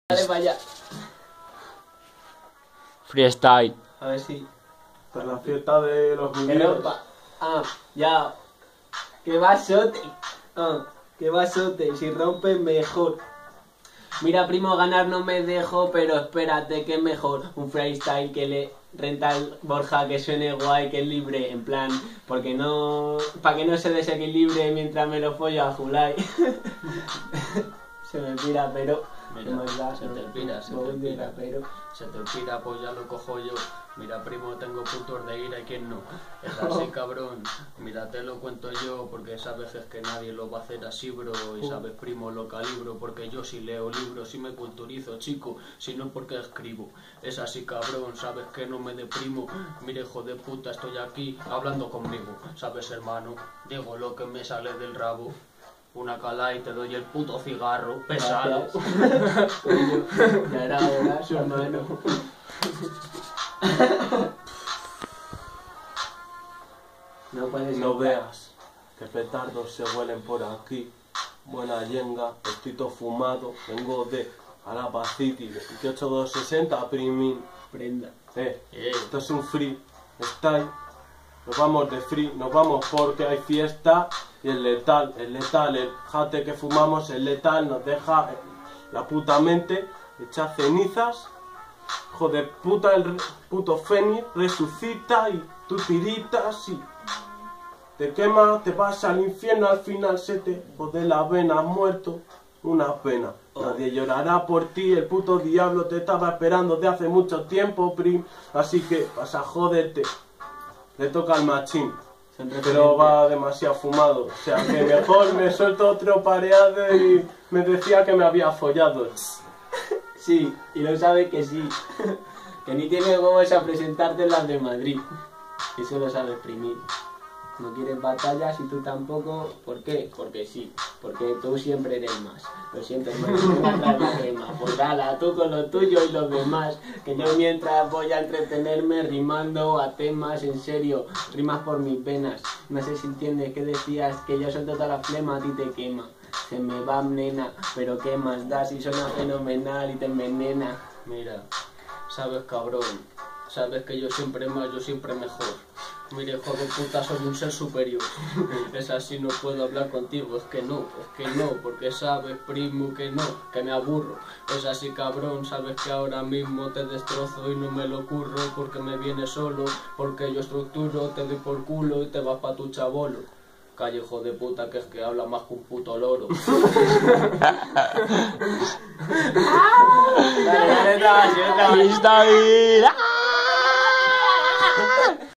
Dale para allá. Freestyle. A ver si. Para la fiesta de los Que niños. rompa. Ya. Que vasote. Que vasote. Si rompe, mejor. Mira, primo, ganar no me dejo, pero espérate que es mejor. Un freestyle que le renta al Borja, que suene guay, que es libre, en plan, porque no. Para que no se desequilibre mientras me lo follo a Julai. Se me pira, pero. Mira, ¿cómo es la- se te pira, se voy te de pira. rapero. Se te pira, pues ya lo cojo yo. Mira, primo, tengo puntos de ira y quién no. Es así, cabrón. Mira, te lo cuento yo, porque sabes es que nadie lo va a hacer así, bro. Y sabes, primo, lo calibro, porque yo sí leo libros, sí me culturizo, chico. Si no, porque escribo. Es así, cabrón, sabes que no me deprimo. Mire, hijo de puta, estoy aquí hablando conmigo. Sabes, hermano, digo lo que me sale del rabo. Una cala y te doy el puto cigarro pesado. Coño, ya era hora, su hermano. No puedes. No veas que petardos se huelen por aquí. Buena yenga, estoy todo fumado. Vengo de Alapa City, 28260 primín. Prenda. Esto es un free style. Nos vamos de free, nos vamos porque hay fiesta. Y es letal, el jate que fumamos es letal. Nos deja la puta mente hecha cenizas. Hijo de puta, el puto fénix resucita y tú tiritas y te quema, te vas al infierno, al final se te jode la vena, has muerto, una pena. Nadie llorará por ti, el puto diablo te estaba esperando de hace mucho tiempo, prim. Así que vas a joderte, le toca al machín, pero va demasiado fumado. O sea que mejor me suelto otro pareado y me decía que me había follado. Sí, y lo sabe que sí. Que ni tiene huevos a presentarte en las de Madrid. Eso lo sabe exprimir. No quieres batallas y tú tampoco. ¿Por qué? Porque sí. Porque tú siempre eres más. Lo siento, hermano, no me atraes la crema. Pues dala, tú con lo tuyo y los demás. Que yo mientras voy a entretenerme rimando a temas, en serio. Rimas por mis venas. No sé si entiendes que decías que yo suelto toda la flema, a ti te quema. Se me va, nena, pero qué más da si suena fenomenal y te envenena. Mira, sabes, cabrón, sabes que yo siempre más, yo siempre mejor. Mire, hijo de puta, soy un ser superior. Es así, no puedo hablar contigo, es que no, porque sabes, primo, que no, que me aburro. Es así, cabrón, sabes que ahora mismo te destrozo y no me lo curro, porque me viene solo, porque yo estructuro, te doy por culo y te vas pa' tu chabolo. Calle, hijo de puta, que es que habla más que un puto loro. Dale, otra vez. Freestyle.